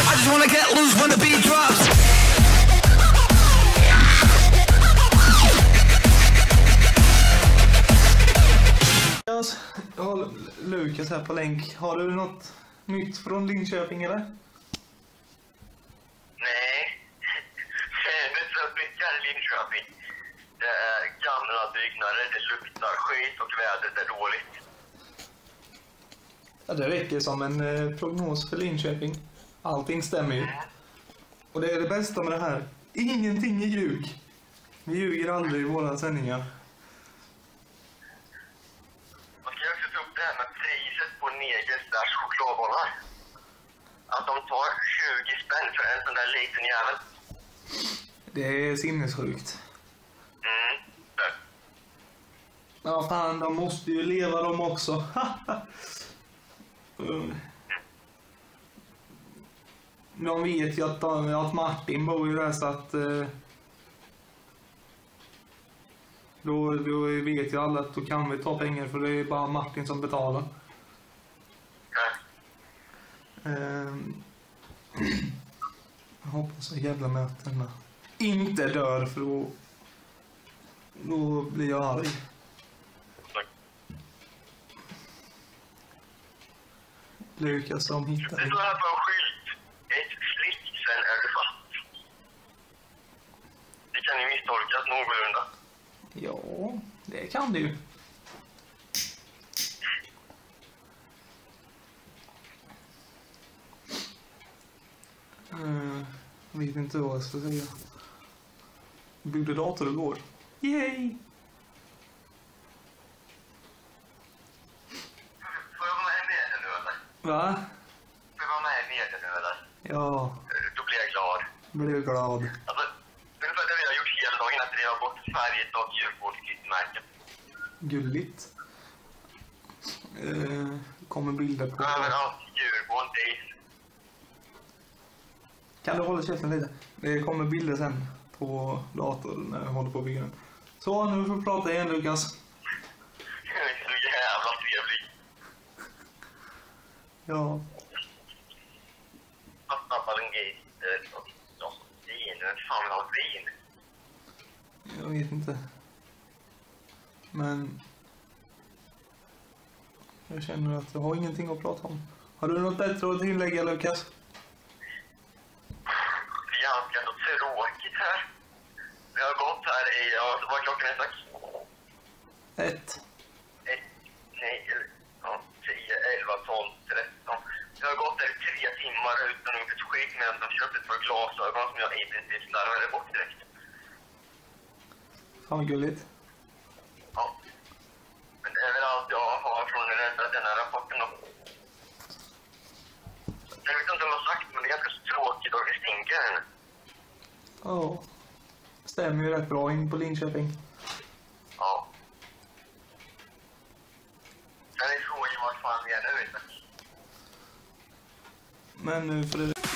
I just wanna get loose when the beat drops. Jag har Lukas här på länk. Har du något nytt från Linköping eller? Nej, det är så mycket i Linköping. Det är gamla byggnader, det luktar skit och vädret är dåligt. Ja, det räcker som en prognos för Linköping. Allting stämmer ju. Och det är det bästa med det här. Ingenting är ljug. Vi ljuger aldrig i våra sändningar. Man ska också ta upp det här med priset på Negers chokladbollar. Att de tar 20 spänn för en sån där liten jävel. Det är sinnessjukt. Det. Ja fan, de måste ju leva dem också. De vet ju att Martin bor ju där så att då vet ju alla att då kan vi ta pengar för det är bara Martin som betalar. Jag hoppas att jävla mötena inte dör för då blir jag arg. Lukas som hittar Det står här på en skylt. Ett slick, sen är du fast. Det kan ju misstolkas någorlunda. Ja, det kan du. Jag vet inte vad jag ska säga. Jag byggde dator igår. Yay! Får jag vara med i medien nu eller? Va? Får jag vara med i medien nu eller? Ja, Då blir jag glad. blev glad. Alltså, ungefär det vi har gjort hela dagen att vi har gått färdigt och Djurgårdsklistermärken. Gulligt. Kommer bilder på... Överallt Djurgården, Days. Kan du hålla käften lite? Det kommer bilder sen på datorn när jag håller på att bygga den. Så, nu får vi prata igen, Lukas. Det är så jävla trevligt. Ja. Pappa Lundgren. Ja, vin. Fan vill ha vin. Jag vet inte. Men... jag känner att jag har ingenting att prata om. Har du något bättre att tillägga, Lukas? Det är ganska så tråkigt här. Vi har gått här i, vad klockan är strax? 1. 10, 11, 12, 13. Vi har gått där 3 timmar utan att gjort skit med att jag köpt ett par glasögon som jag i princip slarvade bort direkt. Fan vad gulligt. Ja. Men det är väl allt jag har från den här rapporten då. Jag vet inte om jag har sagt, men det är ganska så tråkigt och det stinker här nu. Ja. Stämmer ju rätt bra in på Linköping. Ja. Sen är frågan vart fan vi är nu, vet du. Men nu får det...